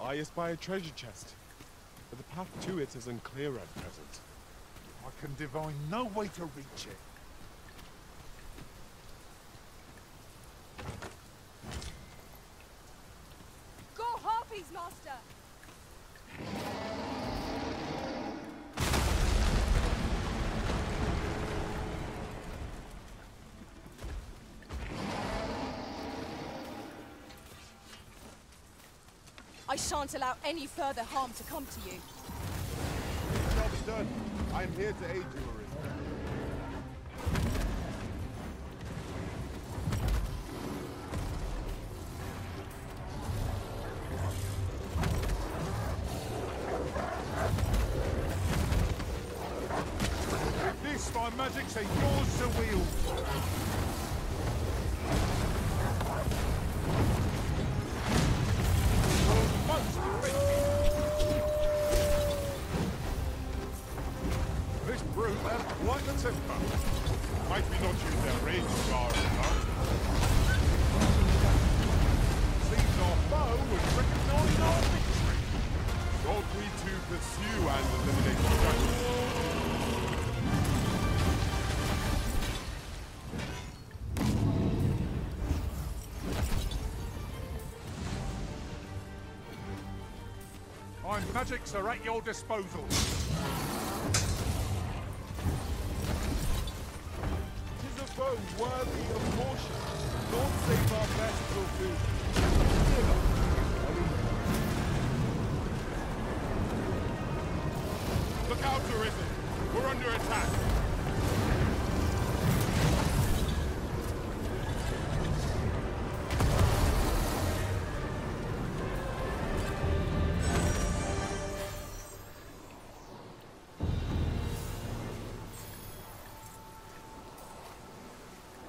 I espy a treasure chest, but the path to it is unclear at present. I can divine no way to reach it. Go harpies, master! I shan't allow any further harm to come to you. It shall be done. I am here to aid you, Arisen. This, my magics are yours to wield. This brute has quite a temper. Might we not use their rage to our advantage? Seems our foe would recognize our victory. Ought we to pursue and eliminate the judges? My magics are at your disposal. Tis a foe worthy of caution. Lord save our best will do. Look out, Arisen! We're under attack!